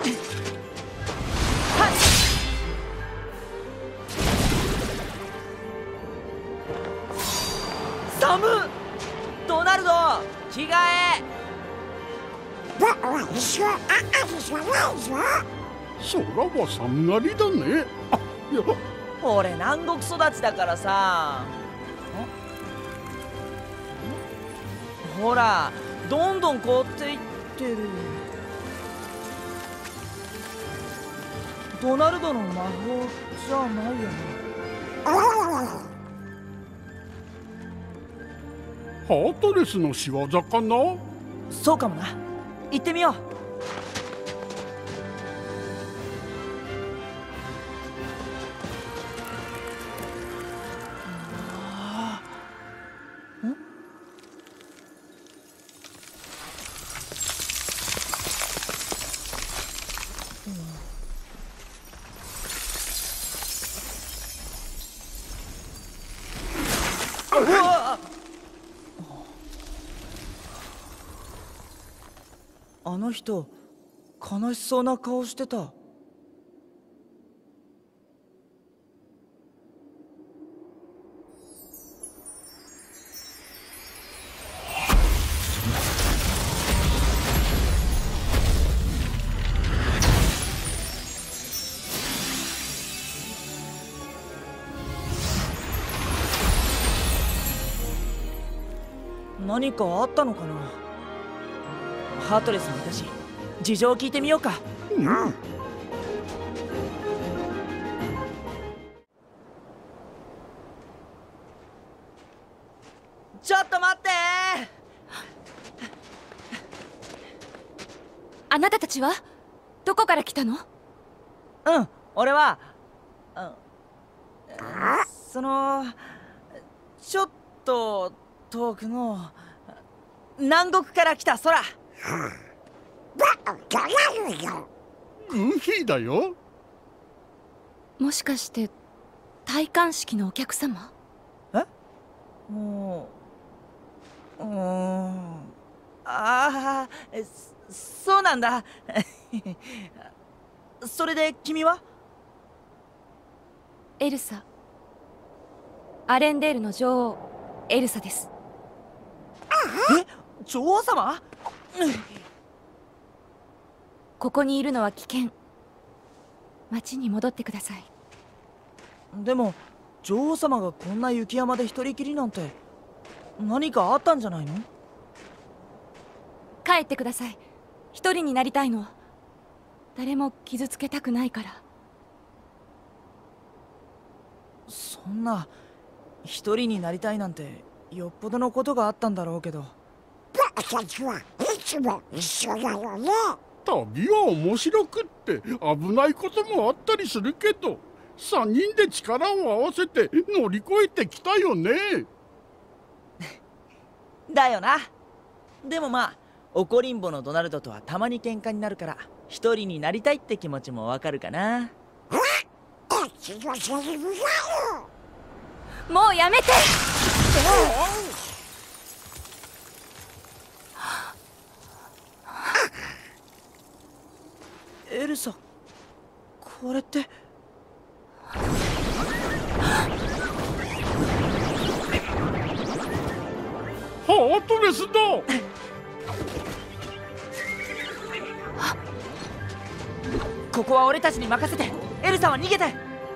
寒っ。ドナルド、着替え。 そらは寒がりだね。あ、いや、 俺南国育ちだからさ。ほら、どんどん凍っていってる。ドナルドの魔法じゃないよね。 ハートレスの仕業かな。 そうかもな。行ってみよう。あの人、悲しそうな顔してた。何かあったのかな。ハートレスもいたし、事情を聞いてみようか。ちょっと待って。 あなたたちはどこから来たの？ 俺は、そのちょっと遠くの南国から来た空。 グーフィーだよ。 もしかして戴冠式のお客様？ もう、ああ、そうなんだ。それで君は？ エルサ、アレンデールの女王エルサです。 女王様？ ここにいるのは危険。町に戻ってください。 でも女王様がこんな雪山で一人きりなんて、何かあったんじゃないの？ 帰ってください。一人になりたいの。誰も傷つけたくないから。 そんな、一人になりたいなんてよっぽどのことがあったんだろうけど。 僕たちはいつも一緒だよね。 旅は面白くって危ないこともあったりするけど、3人で力を合わせて乗り越えてきたよね。 だよな。でもまあ、怒りんぼのドナルドとはたまに喧嘩になるから、一人になりたいって気持ちもわかるかな。 もうやめて。 エルサ、これって。 ハートレスだ。 ここは俺たちに任せて。エルサは逃げて。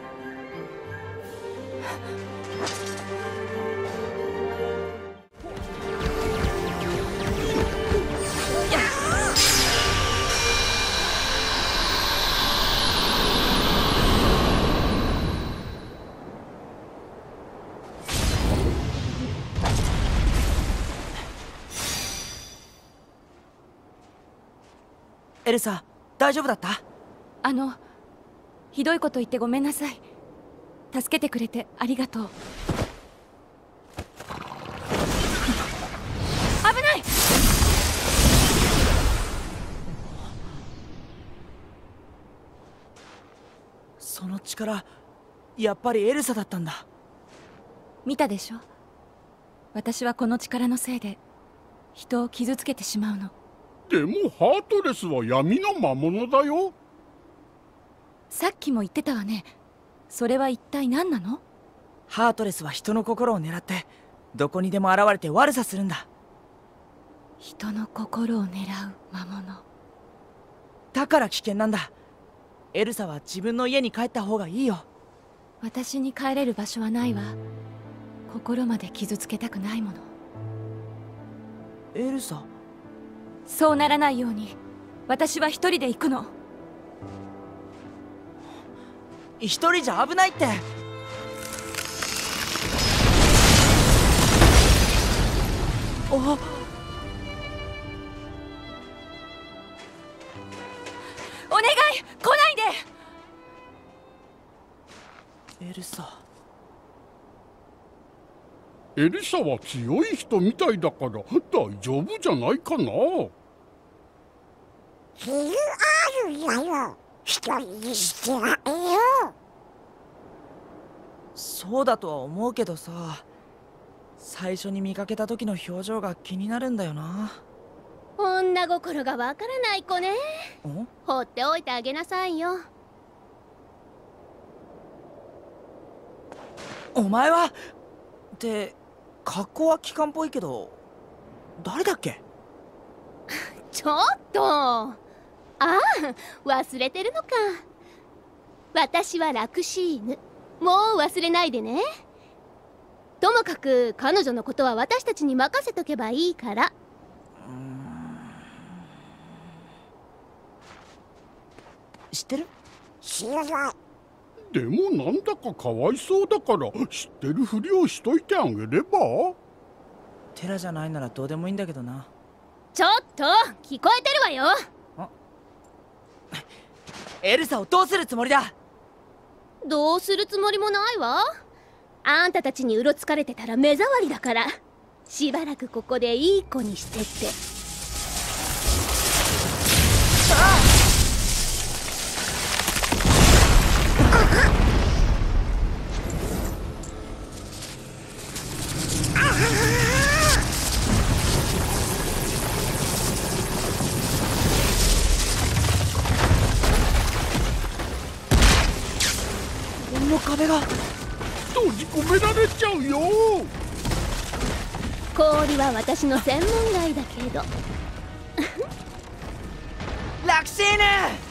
エルサ、大丈夫だった？ ひどいこと言ってごめんなさい。助けてくれてありがとう。危ない！ その力、やっぱりエルサだったんだ。 見たでしょ？私はこの力のせいで人を傷つけてしまうの。 でもハートレスは闇の魔物だよ。 さっきも言ってたわね。それは一体何なの？ ハートレスは人の心を狙ってどこにでも現れて悪さするんだ。 人の心を狙う魔物。 だから危険なんだ。エルサは自分の家に帰った方がいいよ。 私に帰れる場所はないわ。心まで傷つけたくないもの。 エルサ？ そうならないように私は一人で行くの。 一人じゃ危ないって。おお願い、来ないで。 エルサ。 エリサは強い人みたいだから大丈夫じゃないかな。 理由あるやよ。一人にしてないよ。 そうだとは思うけどさ、最初に見かけた時の表情が気になるんだよな。 女心がわからない子ね。 ん？ 放っておいてあげなさいよ。 お前はって格好は機関っぽいけど誰だっけ？ ちょっと、ああ、忘れてるのか。私はラクシーヌ。もう忘れないでね。ともかく彼女のことは私たちに任せとけばいいから。 知ってる？ 知らない。 でもなんだかかわいそうだから知ってるふりをしといてあげれば。 テラじゃないならどうでもいいんだけどな。 ちょっと聞こえてるわよ。 エルサをどうするつもりだ？ どうするつもりもないわ。あんたたちにうろつかれてたら目障りだから、しばらくここでいい子にしてって。 この壁が閉じ込められちゃうよ。 氷は私の専門外だけど。 ラクシーヌ！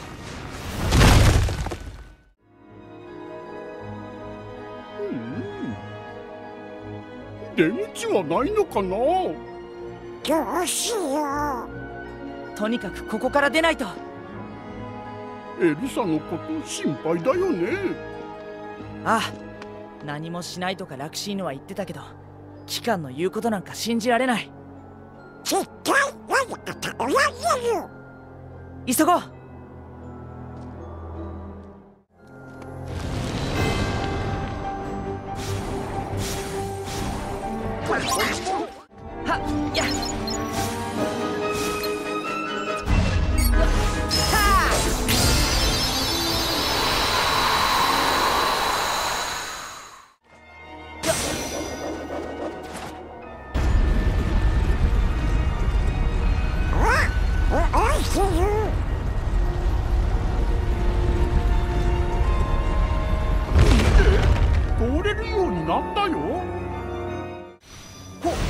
出口はないのかな。 どうしよとにかくここから出ないと。 エリサのこと心配だよね。 ああ、何もしないとかラクシーヌは言ってたけど、機関の言うことなんか信じられない。 う。絶対わざと裏切る。 急ごう。はっやっおいてる。 通れるようになったよ。 ほっ。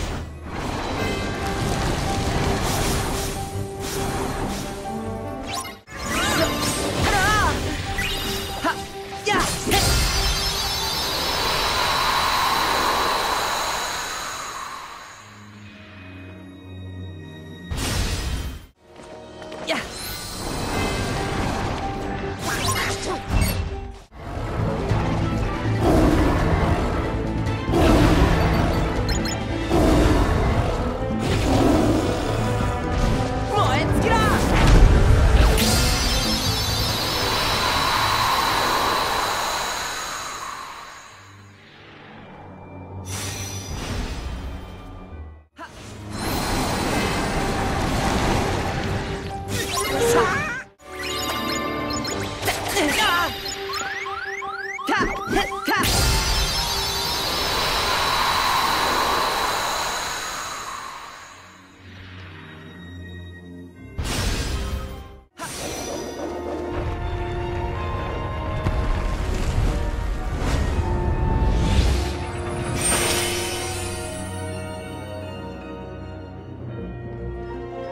はっやっやっ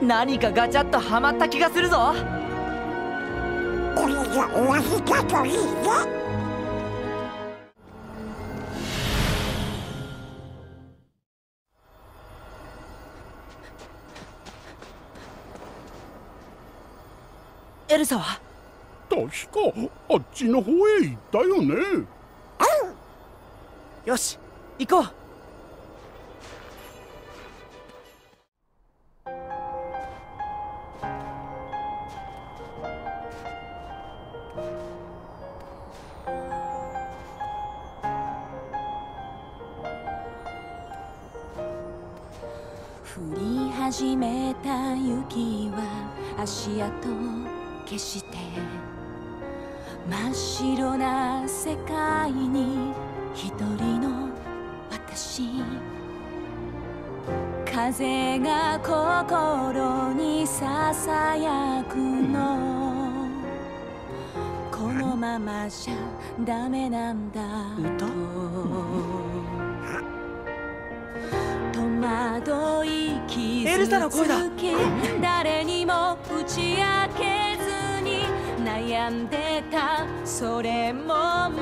何かガチャッとハマった気がするぞ。 俺が終わりだといいね。 エルサは？ 確かあっちの方へ行ったよね。 よし行こう。 降り始めた雪は足跡消して真っ白な世界に一人の私。風が心にささやくの、このままじゃダメなんだと戸惑い傷つけ、誰にも打ち明けずに悩んでた。それもも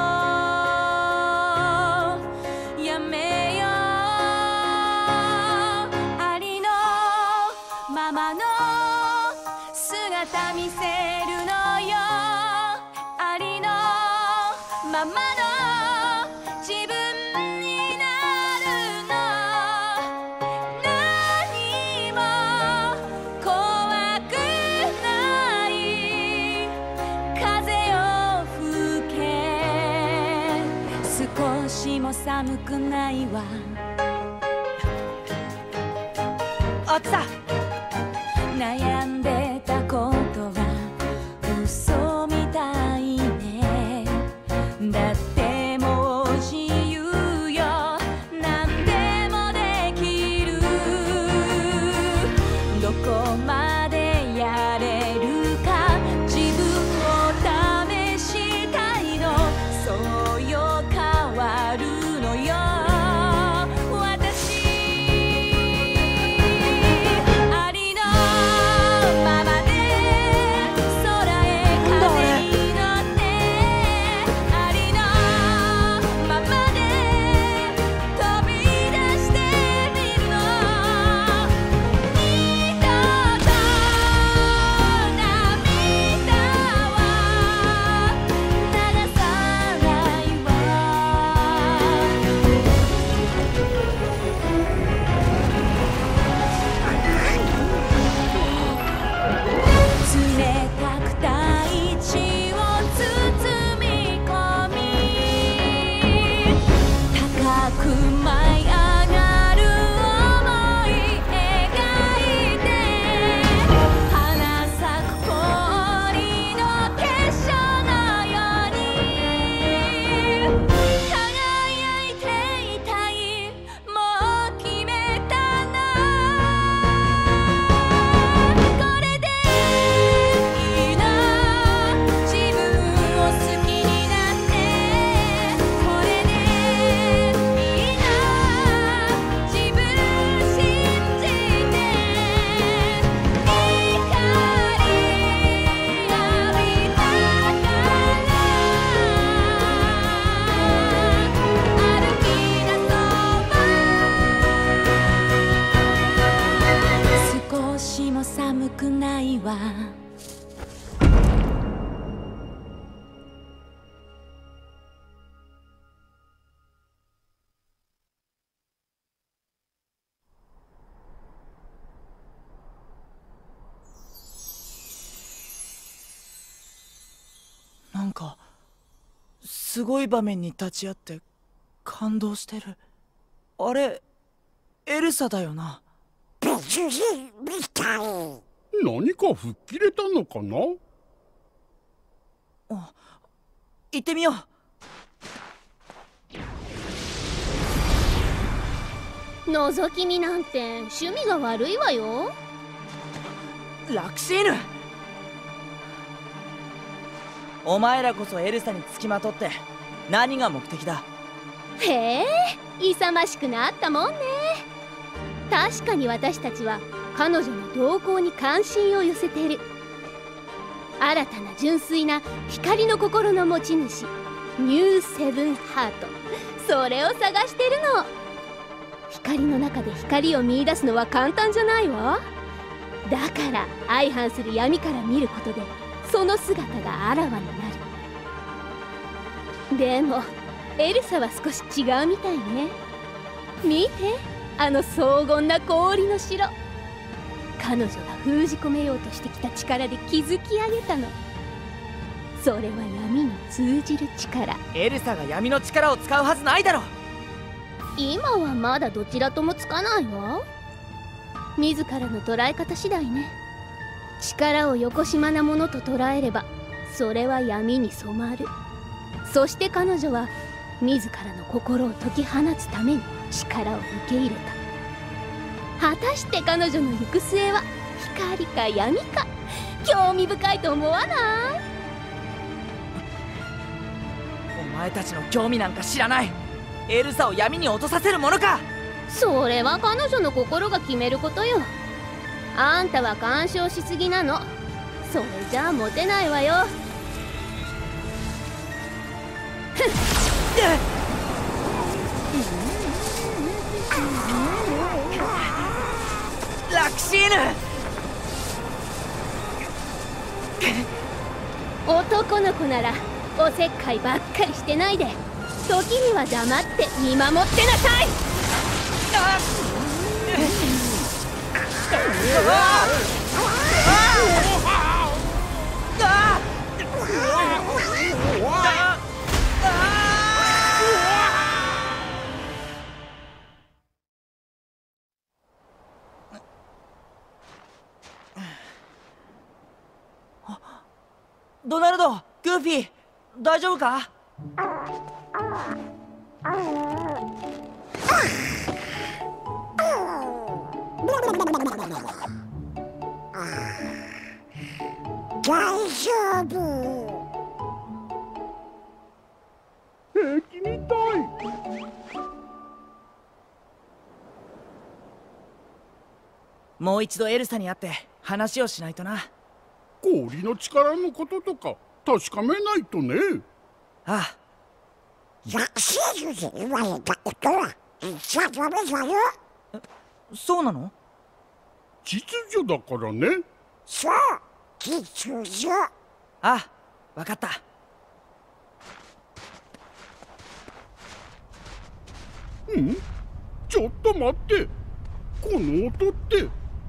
うやめよう。ありのままの姿見せるのよ。ありのままの自分になるの。何も怖くない。風を吹け。少しも寒くないわ。 あった。 悩んでたことが嘘みたいね。だってもう自由よ。何でもできる。どこまでやれるか自分を試したいの。そうよ変わるのよ。寒くないわ。 なんかすごい場面に立ち会って感動してる。あれエルサだよな。 別人みたい。 何か吹っ切れたのかな。 行ってみよう。覗き見なんて趣味が悪いわよ。 ラクシーヌ、お前らこそエルサにつきまとって何が目的だ。 へえ、勇ましくなったもんね。確かに私たちは彼女の動向に関心を寄せてる。新たな純粋な光の心の持ち主、ニューセブンハート、それを探してるの。光の中で光を見出すのは簡単じゃないわ。だから相反する闇から見ることでその姿があらわになる。でもエルサは少し違うみたいね。見て、あの荘厳な氷の城。彼女が封じ込めようとしてきた力で築き上げたの。それは闇に通じる力。 エルサが闇の力を使うはずないだろ。 今はまだどちらともつかないわ。自らの捉え方次第ね。力をよこしまなものと捉えればそれは闇に染まる。そして彼女は自らの心を解き放つために力を受け入れた。果たして彼女の行く末は光か闇か、興味深いと思わない？ お前たちの興味なんか知らない。エルサを闇に落とさせるものか。 それは彼女の心が決めることよ。あんたは干渉しすぎなの。それじゃあモテないわよ。 ラクシーヌ男の子ならおせっかいばっかりしてないで、時には黙って見守ってなさい。 ドナルド、グーフィー、大丈夫か？ 大丈夫。 平気みたい。 もう一度エルサに会って話をしないとな。 氷の力のこととか確かめないとね。 ああ、 ラクシーヌで言われたことは言っちゃダメだよ。 そうなの？ 秩序だからね。 そう、秩序。 ああ、わかった。 ん？ちょっと待って。この音って。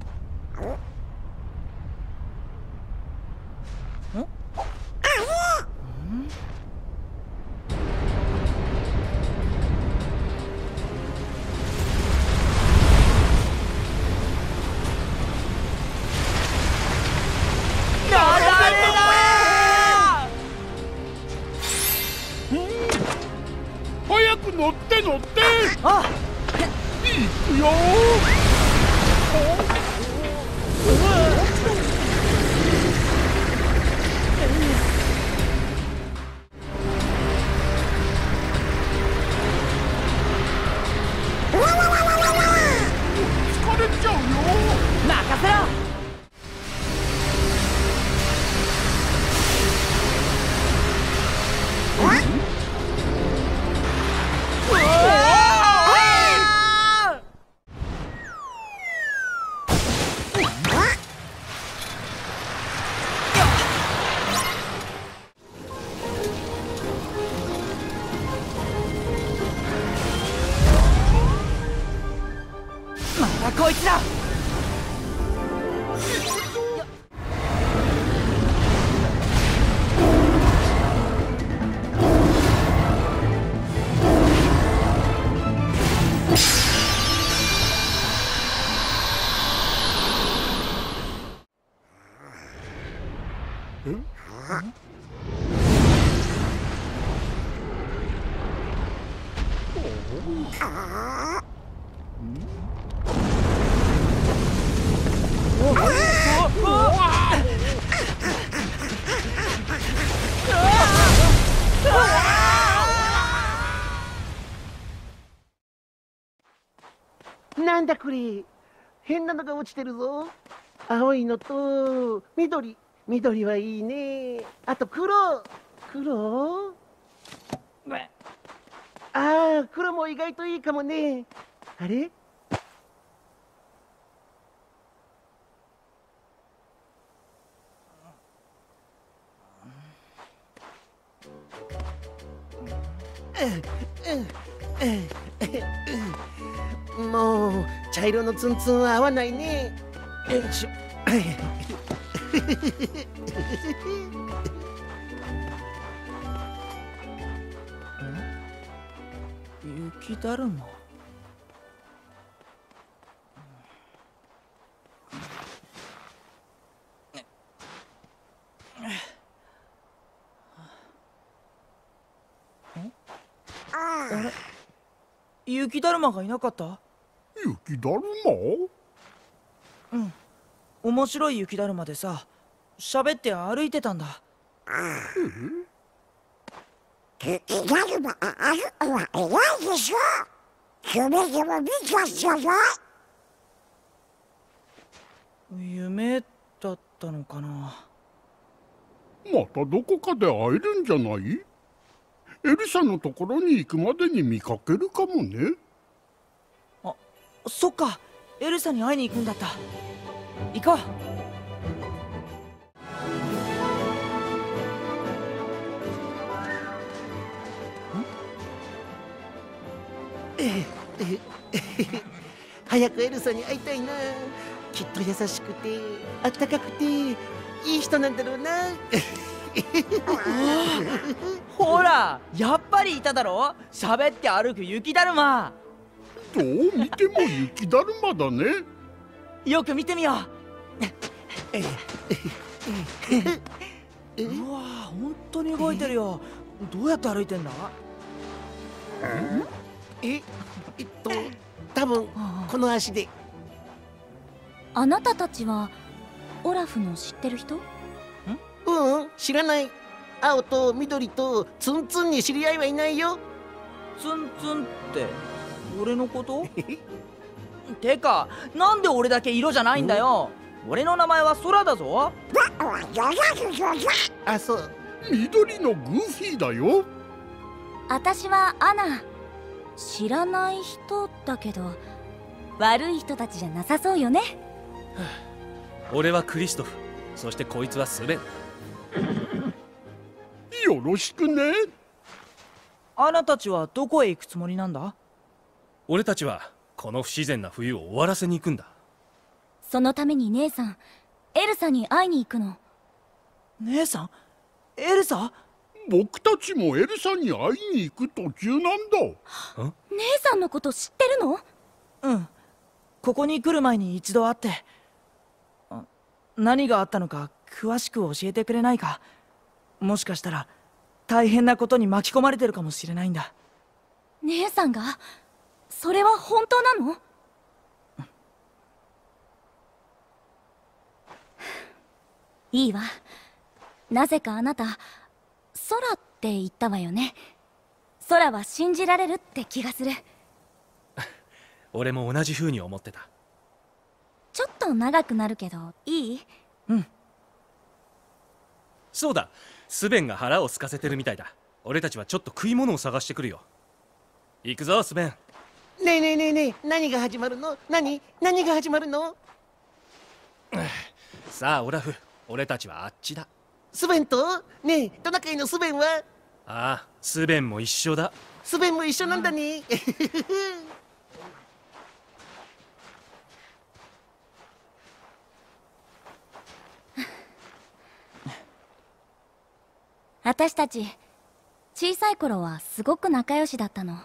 早く乗って乗って。 ああ、 いくよ疲れちゃうよ。 任せろ。またこいつだ。 なんだこれ、 変なのが落ちてるぞ。青いのと緑。緑はいいね。あと黒。黒。ああ、黒も意外といいかもね。あれ？もう茶色のツンツンは合わないね。よいしょ。 雪だるま。あれ、雪だるまがいなかった？ 雪だるま？ うん、面白い雪だるまでさ、喋って歩いてたんだ。 雪だるま歩くは偉いでしょ。夢でも見たじゃない。 夢だったのかな。 またどこかで会えるんじゃない？エルサのところに行くまでに見かけるかもね。 あ、そっか、エルサに会いに行くんだった。行こう。 早くエルサに会いたいな。きっと優しくてあったかくていい人なんだろうな。 ほら、やっぱりいただろ、喋って歩く雪だるま。 どう見ても雪だるまだね。 よく見てみよう。うわ、本当に動いてるよ。どうやって歩いてんだ？ 多分この足で。 あなたたちはオラフの知ってる人？ 知らない。青と緑とツンツンに知り合いはいないよ。 ツンツンって俺のこと？てか、なんで俺だけ色じゃないんだよ。俺の名前は空だぞ。 あ、そう。 緑のグーフィーだよ。 私はアナ。知らない人だけど悪い人たちじゃなさそうよね。 俺はクリストフ、そしてこいつはスベン。 よろしくね。 あなたたちはどこへ行くつもりなんだ？ 俺たちはこの不自然な冬を終わらせに行くんだ。 そのために姉さん、エルサに会いに行くの。 姉さん？エルサ？ 僕たちもエルサに会いに行く途中なんだ。 姉さんのこと知ってるの？ うん、ここに来る前に一度会って。何があったのか詳しく教えてくれないか。もしかしたら大変なことに巻き込まれてるかもしれないんだ。 姉さんが？それは本当なの？いいわ。なぜかあなた空って言ったわよね。空は信じられるって気がする。 俺も同じ風に思ってた。 ちょっと長くなるけどいい？ うん。 そうだ、スベンが腹を空かせてるみたいだ。俺たちはちょっと食い物を探してくるよ。行くぞスベン。 ねえ、何が始まるの？何が始まるの？ さあオラフ、俺たちはあっちだ。 スベンと？ねえ、トナカイのスベンは？ ああ、スベンも一緒だ。 スベンも一緒なんだね。 私たち小さい頃はすごく仲良しだったの。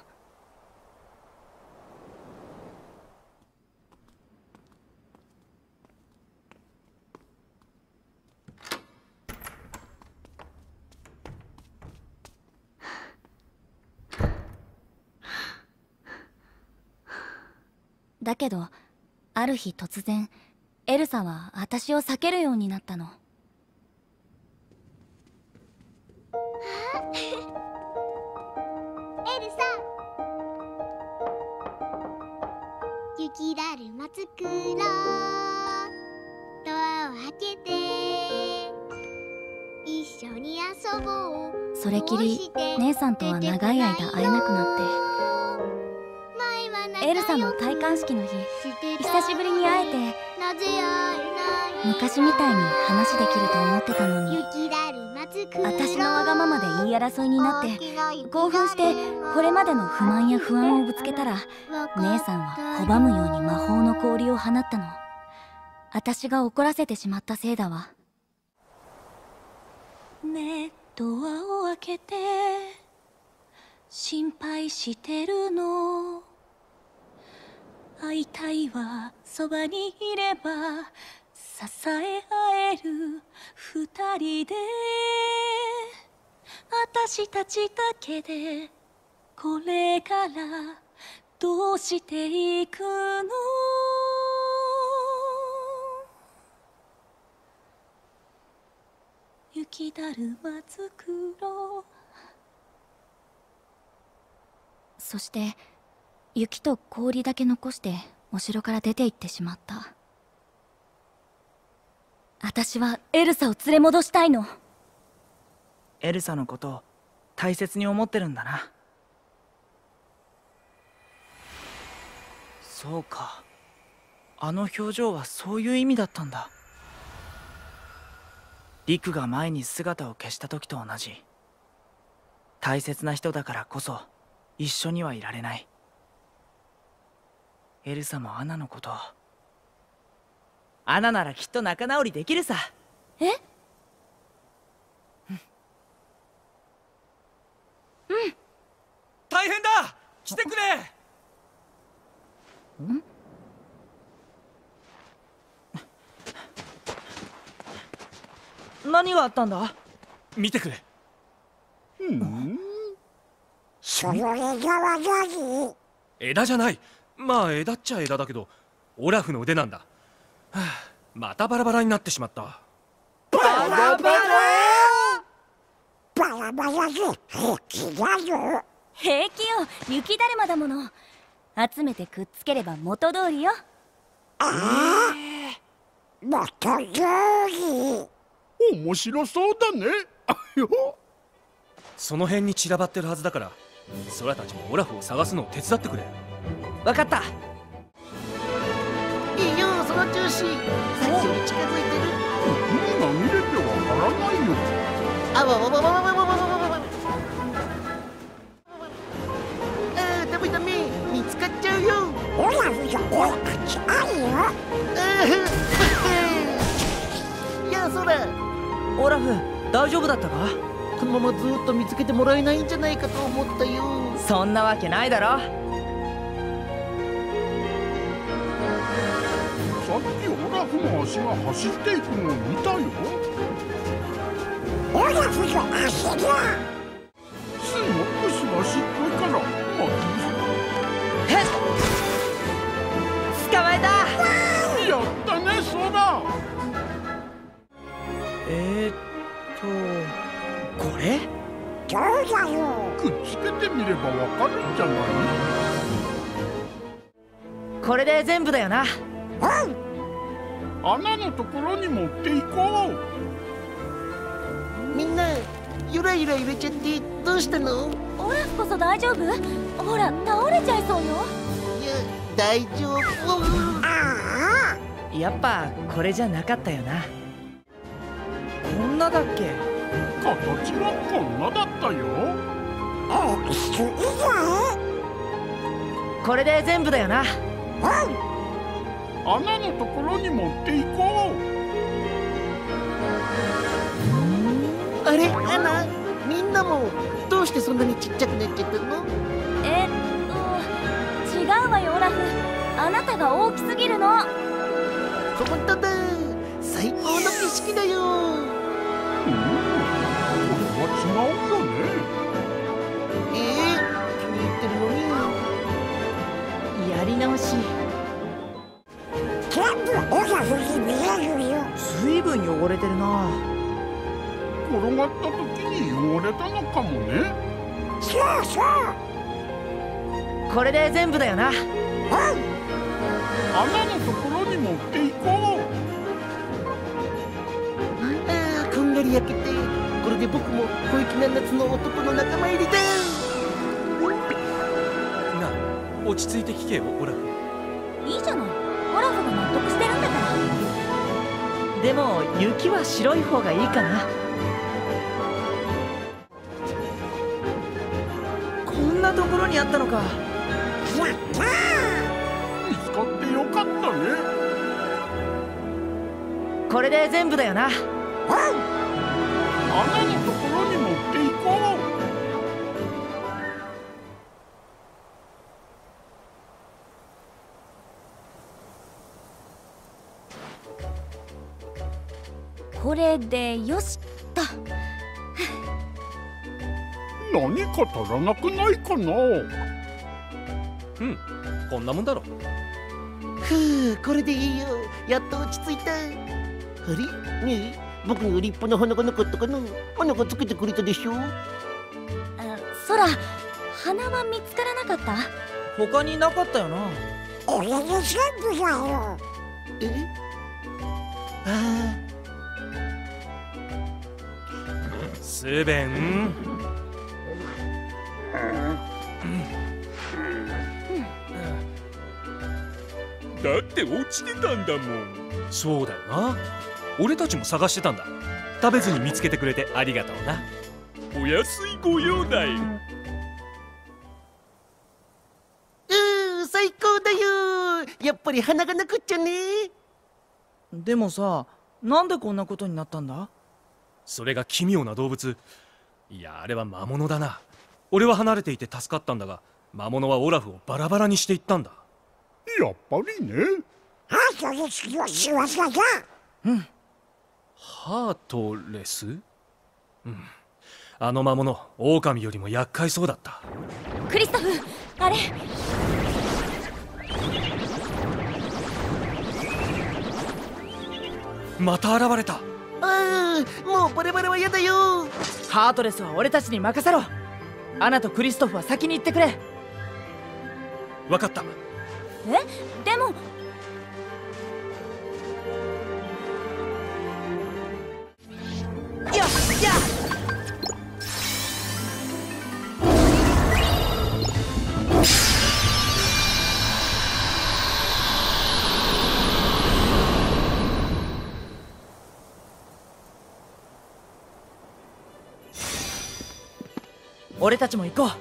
だけどある日突然エルサは私を避けるようになったの。 エルサ、雪だるま作ろう。ドアを開けて一緒に遊ぼう。 それきり姉さんとは長い間会えなくなって、エルサの戴冠式の日久しぶりに会えて、昔みたいに話できると思ってたのに、私のわがままで言い争いになって興奮してこれまでの不満や不安をぶつけたら、姉さんは拒むように魔法の氷を放ったの。私が怒らせてしまったせいだわ。ねえ、ドアを開けて心配してるの。会いたいわ、そばにいれば支え合える二人で、私たちだけでこれからどうしていくの。雪だるま作ろう。そして雪と氷だけ残してお城から出て行ってしまった。私はエルサを連れ戻したいの。 エルサのことを大切に思ってるんだな。そうか、あの表情はそういう意味だったんだ。リクが前に姿を消した時と同じ。大切な人だからこそ一緒にはいられない。エルサもアナのこと、アナならきっと仲直りできるさ。 え？ 大変だ、来てくれ。 何があったんだ？ 見てくれ。 その枝は何？ 枝じゃない。まあ枝っちゃ枝だけど、オラフの腕なんだ。はあ、またバラバラになってしまった。 バラバラ？ バラバラで平気だよ。 平気よ、雪だるまだもの。集めてくっつければ元通りよ。 元通り。 面白そうだね。あよ。 その辺に散らばってるはずだから、ソラたちもオラフを探すのを手伝ってくれ。 わかった。 いいよ、その調子。さっきより近づいてる。 海が見れてわからないよ。 あわわわわわわわわわわわ。ダメダメ、見つかっちゃうよ。 オラフが追いかけあるよ。 いや、そら。 オラフ、大丈夫だったか？ このままずっと見つけてもらえないんじゃないかと思ったよ。 そんなわけないだろ。 さっきオラフの足が走っていくのを見たよ。 オラフの足だ。 すごくすばしっこいから、 へっ、捕まえた。 やったね、ソラ。 これ？ どうだよ。 くっつけてみればわかるんじゃない？ これで全部だよな。 アナのところに持っていこみんな、ゆらゆら揺れちゃってどうしたの？ オラフこそ大丈夫？ほら、倒れちゃいそうよ。 いや、大丈夫。 やっぱこれじゃなかったよな。こんなだっけ？ う。形はこんなだったよ。 大きく以外？ これで全部だよな。 アナのところに持っていこう。 あれ、アナ、みんなもどうしてそんなにちっちゃくなっちゃったの？ 違うわよ、オラフ。あなたが大きすぎるの。 本当だ、最高の景色だよ。 これは違うんだね。 気に入ってるのに。 やり直し。 全部オラフに見えるよ。 ずいぶん汚れてるな。 転がった時に汚れたのかもね。 そうそう。 これで全部だよな。 穴のところに持っていこう。 ああ、こんがり焼けて、これで僕も小粋な夏の男の仲間入りだ。 なあ、落ち着いて聞けよオラフ。 いいじゃない、オラフが納得してるんだから。 でも雪は白い方がいいかな。こんなところにあったのか。 やった見つかってよかったね。 これで全部だよな。 穴のところに持っていこう。 これでよしっと。 何か足らなくないかな。 こんなもんだろ。 ふう、これでいいよ。やっと落ち着いた。あれねえ、僕には立派な花がなかったかな。花がつけてくれたでしょ。 そら、花は見つからなかった？ 他になかったよな。 俺で全部だよ。 え？あスーベン。 だって落ちてたんだもん。 そうだよな。俺たちも探してたんだ。食べずに見つけてくれてありがとうな。 お安いご用だい。 最高だよ。やっぱり花がなくっちゃね。 でもさ、なんでこんなことになったんだ？ それが奇妙な動物。いや、あれは魔物だな。俺は離れていて助かったんだが、魔物はオラフをバラバラにしていったんだ。 やっぱりね。 あとで次の仕業だ。 ハートレス？あの魔物、狼よりも厄介そうだった。 クリストフ、あれ。 また現れた。 もうバレバレは嫌だよ。 ハートレスは俺たちに任せろ。アナとクリストフは先に行ってくれ。 わかった。 でも。 やっ俺たちも行こう。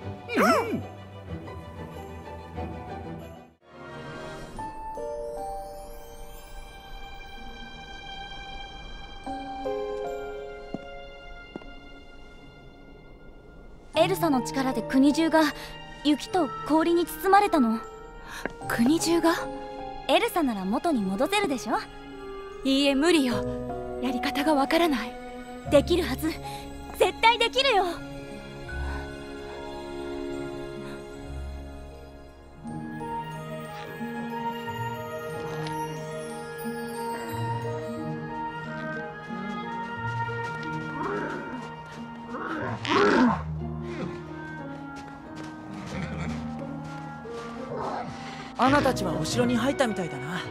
エルサの力で国中が雪と氷に包まれたの。国中が？エルサなら元に戻せるでしょ。いいえ、無理よ。やり方がわからない。できるはず。絶対できるよ。 アナたちはお城に入ったみたいだな。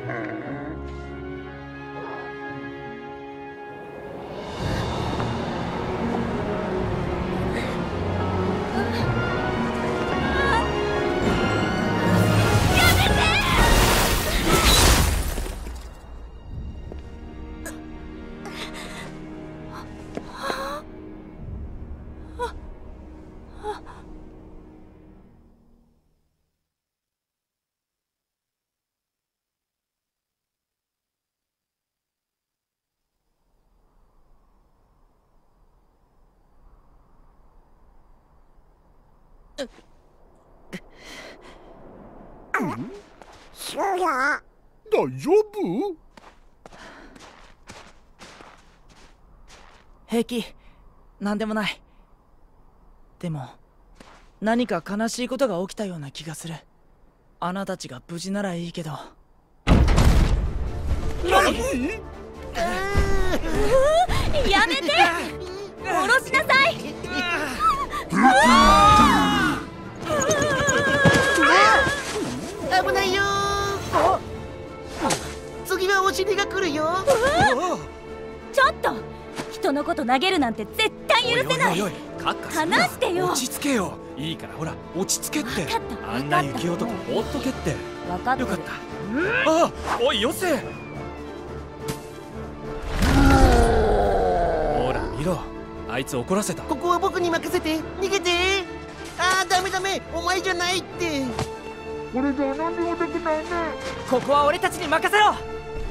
そうだ。 大丈夫？ 平気、なんでもない。でも何か悲しいことが起きたような気がする。アナたちが無事ならいいけど。 何？ やめて。下ろしなさい。 危ないよ。 尻が来るよ。 ちょっと人のこと投げるなんて絶対許せない。 おいカッカすんな。 離してよ。 落ち着けよ。いいからほら落ち着けって。 分かったあんな雪男放っとけって。 分かってる。 よかった。あ、おいよせ。ほら見ろ、あいつ怒らせた。 ここは僕に任せて。逃げて。あーダメダメ、お前じゃないって。 これじゃ何もできないね。 ここは俺たちに任せろ。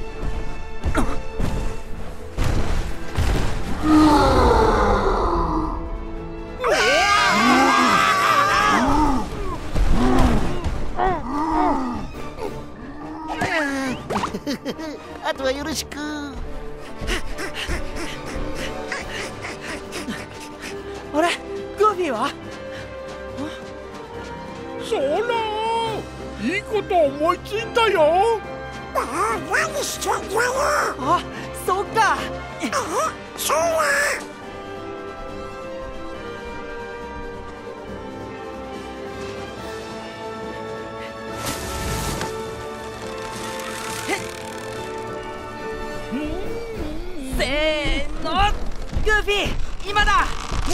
あとはよろしく。 あれ、グーフィーは？ そらいいこと思いついたよ。 何してんだよ。 あ、そっか。 そらせーの、グーフィー今だ。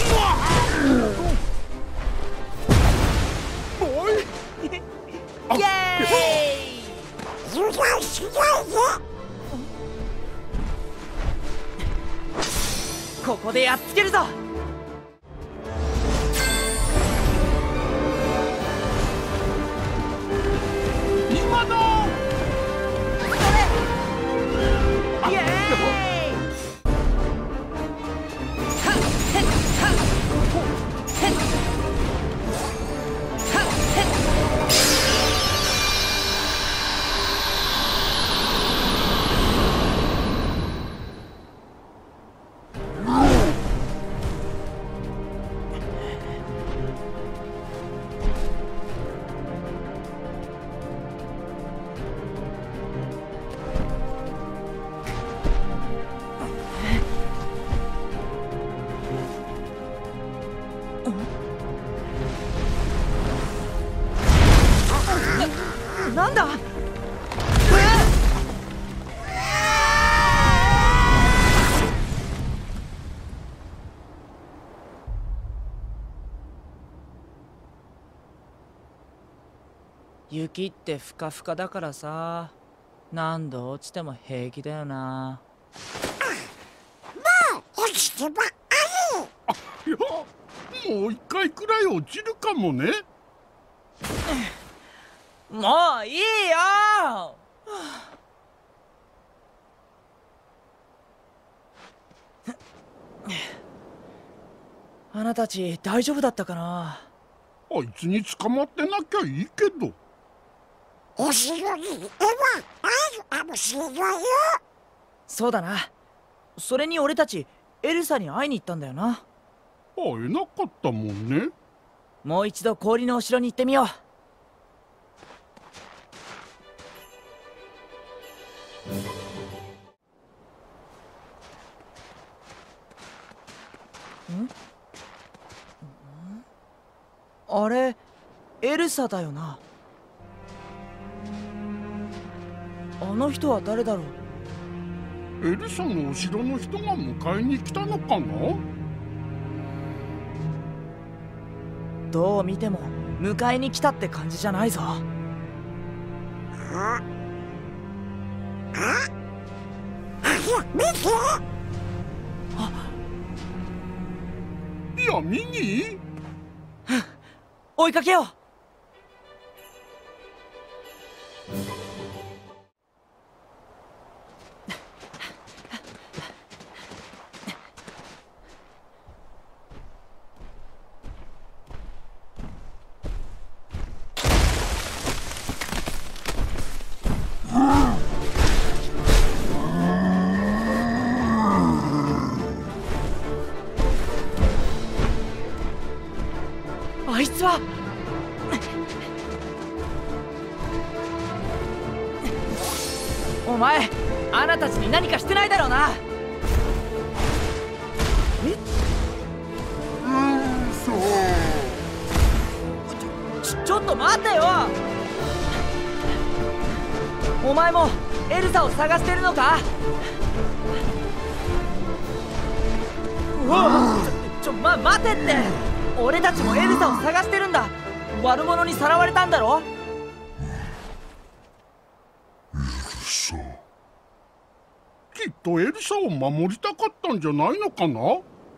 おいイエーイ。 油断しないで。 ここでやっつけるぞ。 今だ。 イエーイ。なんだ。雪ってふかふかだからさ、何度落ちても平気だよな。 落ちてばっかいや、もう一回くらい落ちるかもね。 もういいよ。あなたたち大丈夫だったかな。 あいつに捕まってなきゃいいけど。 後ろに絵はあるかもしれないよ。 そうだな。それに俺たちエルサに会いに行ったんだよな。 会えなかったもんね。 もう一度氷のお城に行ってみよう。あれエルサだよな。あの人は誰だろう。 エルサの後ろの人が迎えに来たのかな。 どう見ても迎えに来たって感じじゃないぞ。 見て。 闇に追いかけよう。あいつはお前、アナたちに何かしてないだろうな。ちょっと待ってよ。 お前もエルサを探してるのか？うわ、待てって。俺たちもエルサを探してるんだ。悪者にさらわれたんだろ。 きっとエルサを守りたかったんじゃないのかな。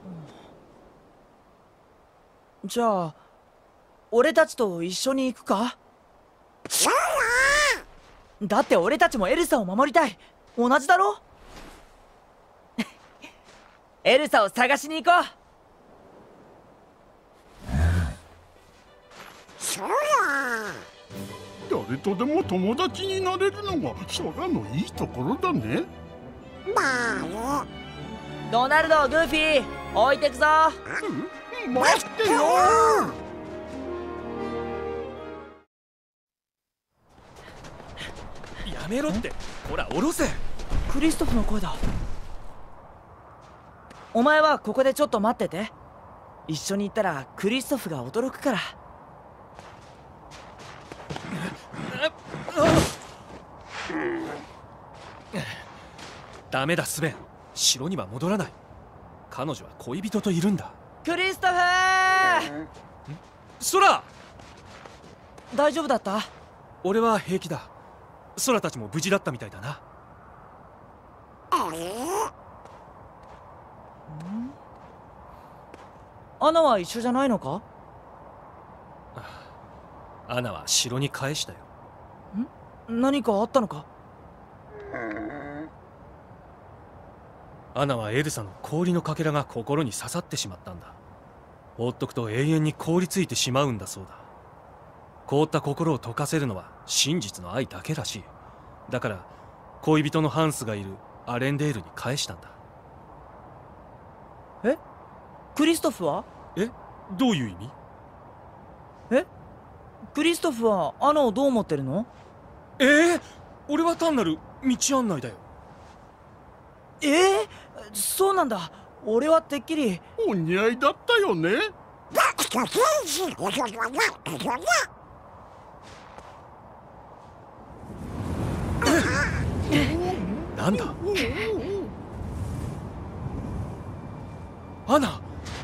じゃあ俺たちと一緒に行くか？だって俺たちもエルサを守りたい。同じだろ。エルサを探しに行こう。 誰とでも友達になれるのが空のいいところだね。 ドナルド、グーフィー、置いてくぞ。 待ってよ。 やめろって。ほら下ろせ。 クリストフの声だ。お前はここでちょっと待ってて。一緒に行ったらクリストフが驚くから。 ダメだスベン、城には戻らない。彼女は恋人といるんだ。 クリストフソラ、 大丈夫だった？ 俺は平気だ。ソラたちも無事だったみたいだな。 アナは一緒じゃないのか？ アナは城に返したよ。 何かあったのか？ アナはエルサの氷のかけらが心に刺さってしまったんだ。放っとくと永遠に凍りついてしまうんだそうだ。凍った心を溶かせるのは真実の愛だけらしい。だから恋人のハンスがいるアレンデールに返したんだ。 え？クリストフは？ え？どういう意味？ え？クリストフはアナをどう思ってるの？ 俺は単なる道案内だよ。 そうなんだ。俺はてっきり。 お似合いだったよね。 なんだ？アナ。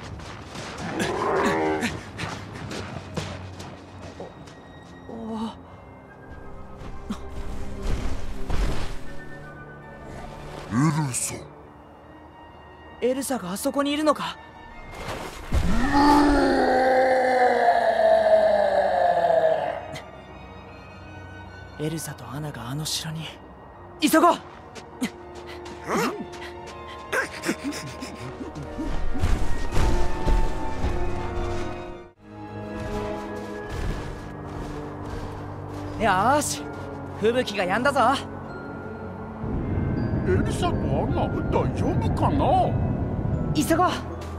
エルサがあそこにいるのか？エルサとアナがあの城に。急ごう。よーし、吹雪が止んだぞ。 エルサとアナ大丈夫かな。 急ごう。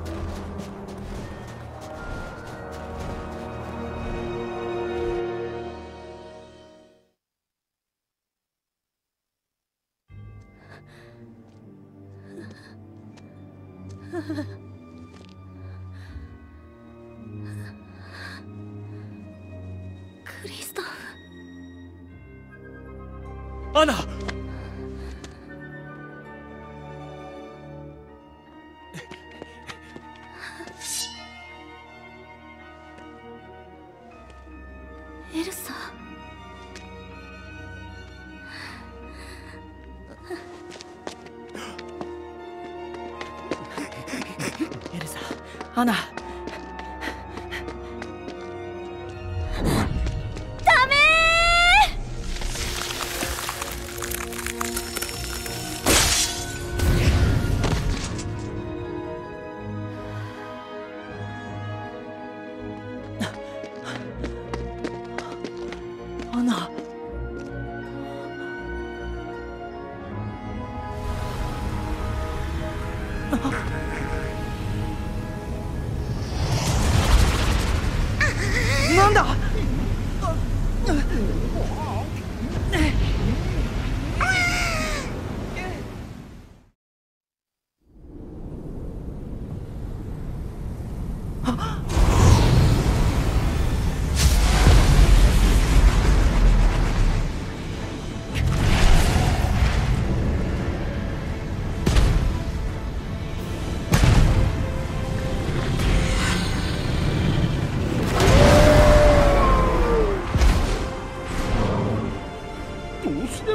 クリストフ。 アナ。 エルサ。 エルサ、アナ。 ダメアナ。なんだ？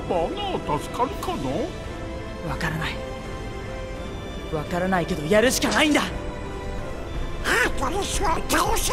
バナは助かるかな。 わからない。わからないけどやるしかないんだ。 アートリスを倒そう。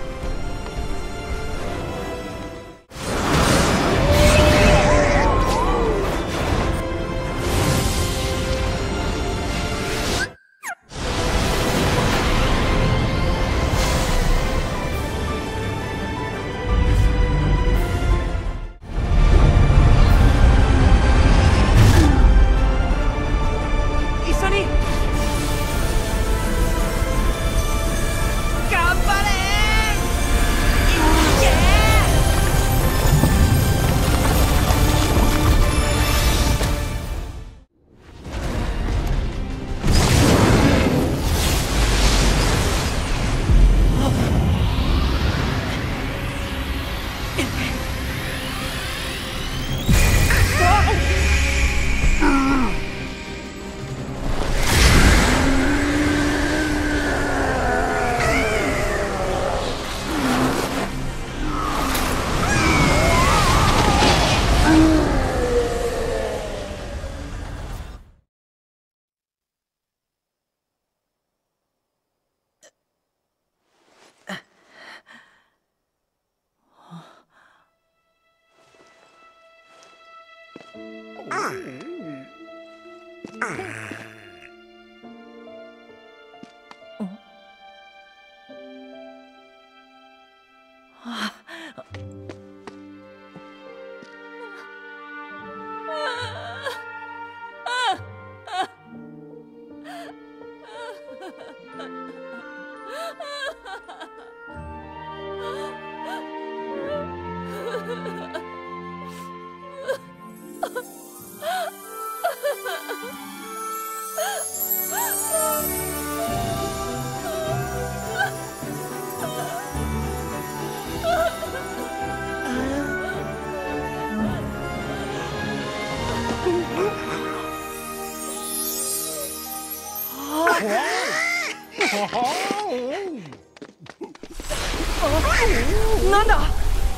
なんだ。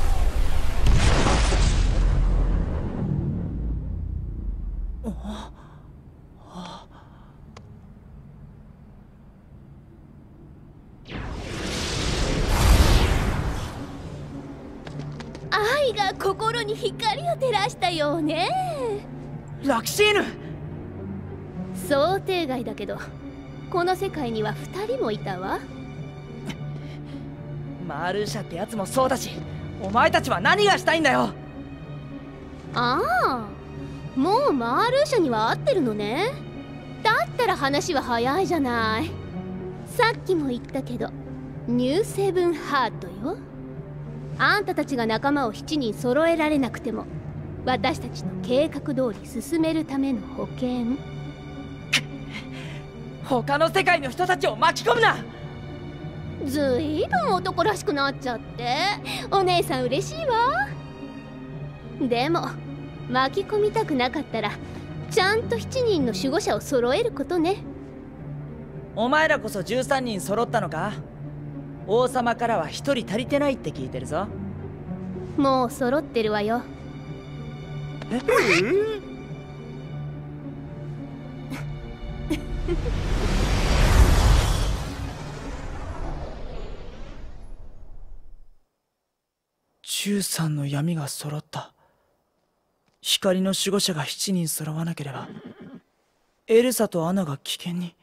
愛が心に光を照らしたようね。 ラクシーヌ。 想定外だけどこの世界には2人もいたわ。 マールーシャってやつもそうだし、お前たちは何がしたいんだよ。 ああ、もうマールーシャには会ってるのね。だったら話は早いじゃない。さっきも言ったけどニューセブンハートよ。あんたたちが仲間を7人揃えられなくても私たちの計画通り進めるための保険。 他の世界の人たちを巻き込むな。 ずいぶん男らしくなっちゃって、お姉さん嬉しいわ。でも巻き込みたくなかったらちゃんと7人の守護者を揃えることね。 お前らこそ13人揃ったのか。王様からは1人足りてないって聞いてるぞ。 もう揃ってるわよ。 13の闇が揃った。光の守護者が7人揃わなければエルサとアナが危険に。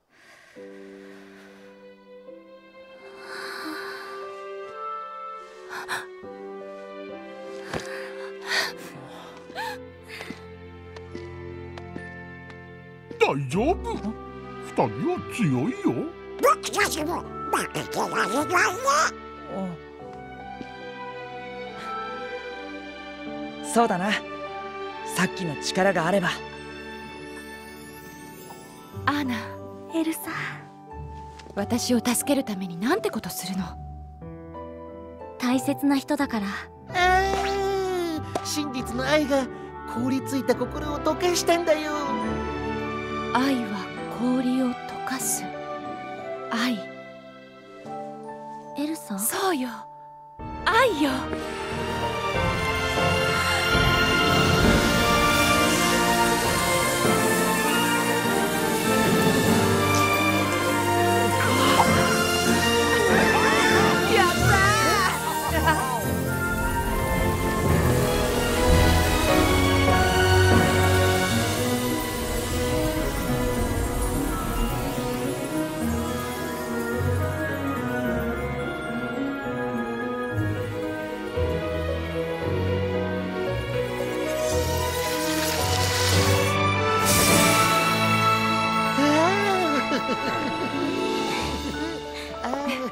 大丈夫。2人は強いよ。 僕たちも負けてられないね。 そうだな。さっきの力があれば。 アナ、エルサ、私を助けるためになんてことするの。大切な人だから。 真実の愛が凍りついた心を溶かしたんだよ。 愛は氷を溶かす。愛。エルサ？そうよ、愛よ。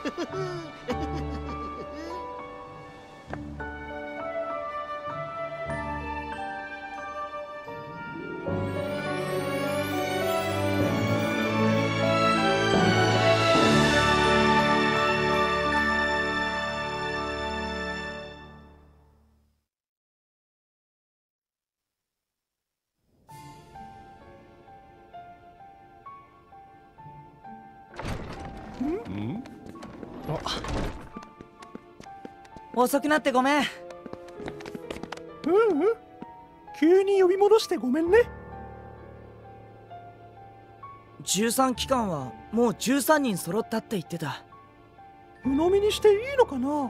遅くなってごめん。 急に呼び戻してごめんね。 13機関はもう13人揃ったって言ってた。 鵜呑みにしていいのかな。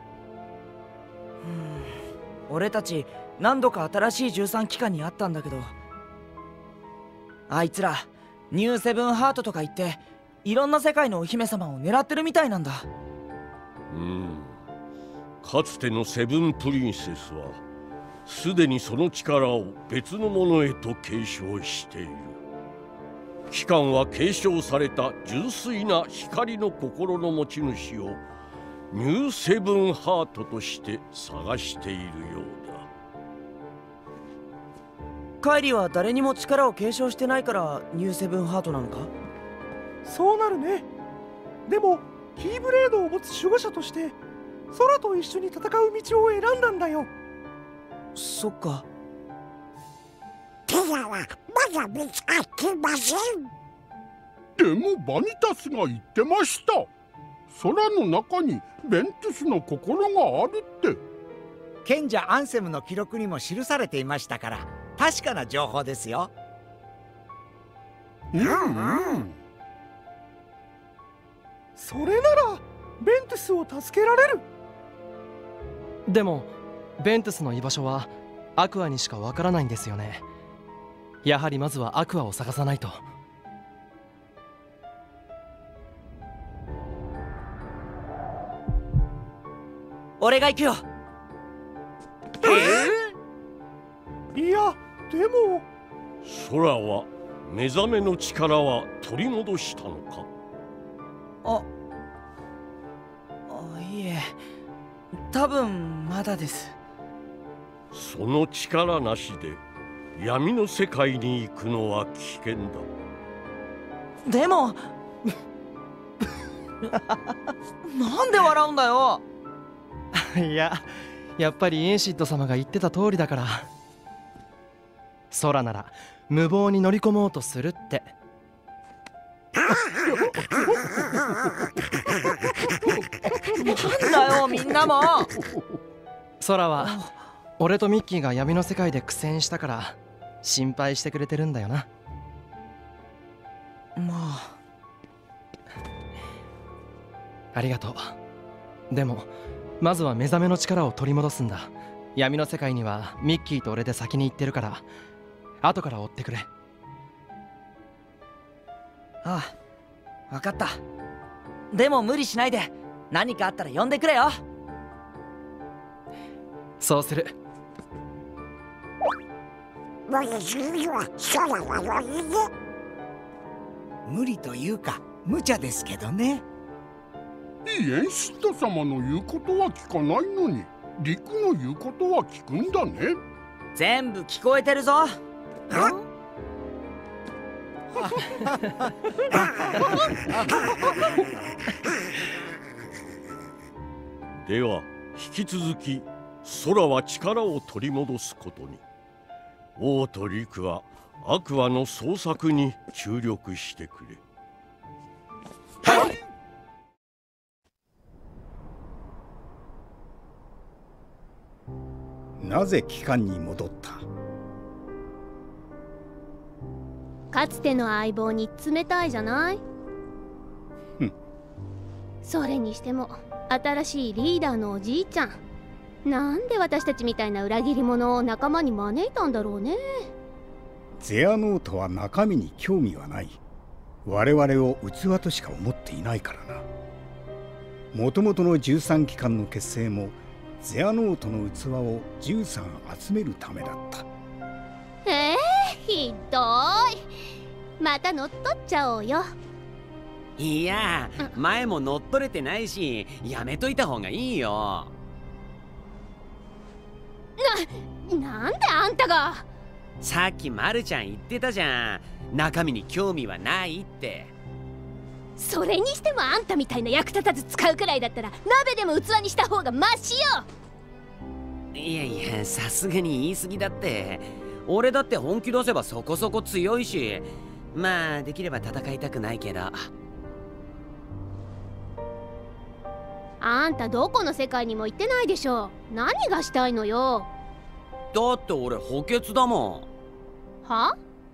俺たち何度か新しい13機関に会ったんだけど、あいつらニューセブンハートとか言っていろんな世界のお姫様を狙ってるみたいなんだ。 かつてのセブンプリンセスはすでにその力を別のものへと継承している。機関は継承された純粋な光の心の持ち主をニューセブンハートとして探しているようだ。 カイリは誰にも力を継承してないからニューセブンハートなのか。 そうなるね。でもキーブレードを持つ守護者として空と一緒に戦う道を選んだんだよ。 そっか。 ティラはまだ見つかってません。 でもバニタスが言ってました。空の中にベントゥスの心があるって。 賢者アンセムの記録にも記されていましたから確かな情報ですよ。 それならベントゥスを助けられる。 でもベントゥスの居場所はアクアにしかわからないんですよね。やはりまずはアクアを探さないと。 俺が行くよ。 いやでも空は目覚めの力は取り戻したのか。 いえ、多分まだです。 その力なしで闇の世界に行くのは危険だ。 でもなんで笑うんだよ。 いや、やっぱりエンシッド様が言ってた通りだから。空なら無謀に乗り込もうとするって。 なんだよみんなも。 空は俺とミッキーが闇の世界で苦戦したから心配してくれてるんだよな。ありがとう。でもまずは目覚めの力を取り戻すんだ。闇の世界にはミッキーと俺で先に行ってるから後から追ってくれ。 ああ、分かった。でも無理しないで、何かあったら呼んでくれよ。 そうする。 無理というか無茶ですけどね。 エンシッド様の言うことは聞かないのにリクの言うことは聞くんだね。 全部聞こえてるぞ。 では引き続き空は力を取り戻すことに。王とリクはアクアの捜索に注力してくれ。 はい。 なぜ機関に戻った？ かつての相棒に冷たいじゃない？それにしても新しいリーダーのおじいちゃん、なんで私たちみたいな裏切り者を仲間に招いたんだろうね。 ゼアノートは中身に興味はない。我々を器としか思っていないからな。もともとの13機関の結成もゼアノートの器を13集めるためだった。 ひどい。また乗っ取っちゃおうよ。 いや、前も乗っ取れてないし、やめといた方がいいよ。 なんであんたが。 さっきまるちゃん言ってたじゃん、中身に興味はないって。 それにしてもあんたみたいな役立たず使うくらいだったら鍋でも器にした方がマシよ。 いやいや、さすがに言い過ぎだって。俺だって本気出せばそこそこ強いし、まあできれば戦いたくないけど。 あんたどこの世界にも行ってないでしょ。何がしたいのよ。 だって俺補欠だもん。は？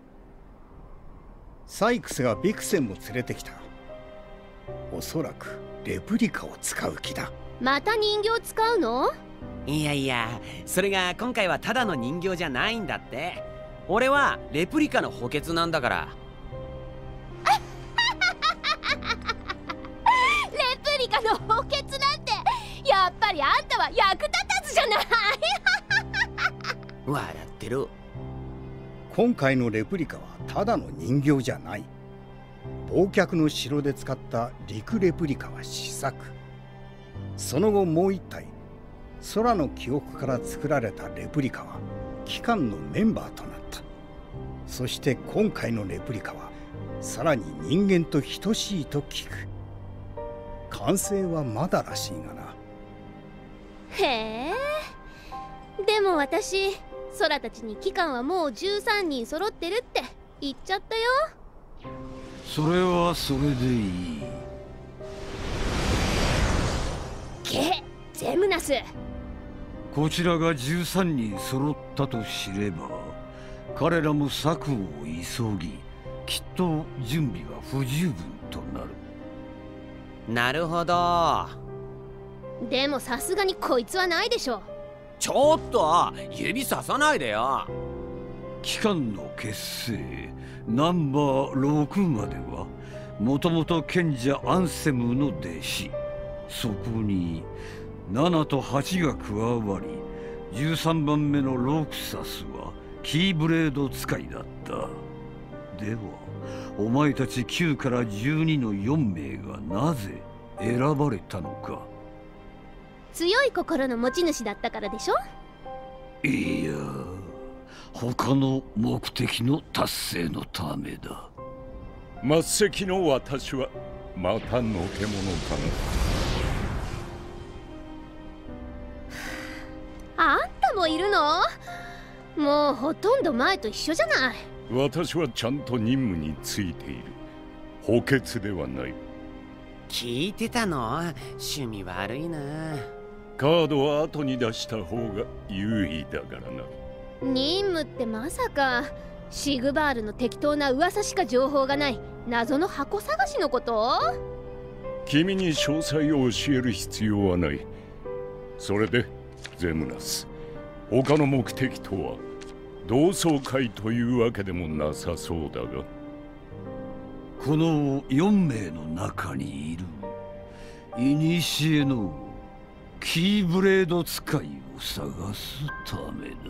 サイクスがビクセンも連れてきた。おそらくレプリカを使う気だ。 また人形使うの？ いやいや、それが今回はただの人形じゃないんだって。俺はレプリカの補欠なんだから。 レプリカの補欠なんて、やっぱりあんたは役立たずじゃない。 笑ってる。 今回のレプリカはただの人形じゃない。忘却の城で使った陸レプリカは試作。その後もう一体、空の記憶から作られたレプリカは機関のメンバーとなった。そして今回のレプリカはさらに人間と等しいと聞く。完成はまだらしいがな。 へえ。でも私、空たちに機関はもう13人揃ってるって言っちゃったよ。 それはそれでいい。 ゼムナス。 こちらが13人揃ったと知れば、彼らも策を急ぎ、きっと準備は不十分となる。 なるほど。 でもさすがにこいつはないでしょ。 ちょっと指ささないでよ。 機関の結成ナンバー6まではもともと賢者アンセムの弟子。そこに7と8が加わり、13番目のロクサスはキーブレード使いだった。ではお前たち9から12の4名がなぜ選ばれたのか。 強い心の持ち主だったからでしょ。 いや、他の目的の達成のためだ。 末席の私はまたのけ者かな。あんたもいるの？もうほとんど前と一緒じゃない。 私はちゃんと任務についている。補欠ではない。 聞いてたの？趣味悪いな。 カードは後に出した方が優位だからな。 任務ってまさかシグバールの適当な噂しか情報がない謎の箱探しのこと？ 君に詳細を教える必要はない。それでゼムナス、他の目的とは同窓会というわけでもなさそうだが。 この4名の中にいる古のキーブレード使いを探すためだ。